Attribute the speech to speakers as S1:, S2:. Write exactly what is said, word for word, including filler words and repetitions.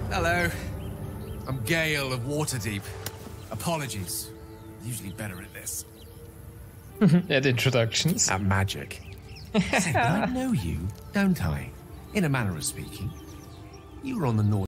S1: Hello. I'm Gale of Waterdeep. Apologies. Usually better at this.
S2: At introductions.
S1: At magic. Say, I know you, don't I? In a manner of speaking. You were on the North.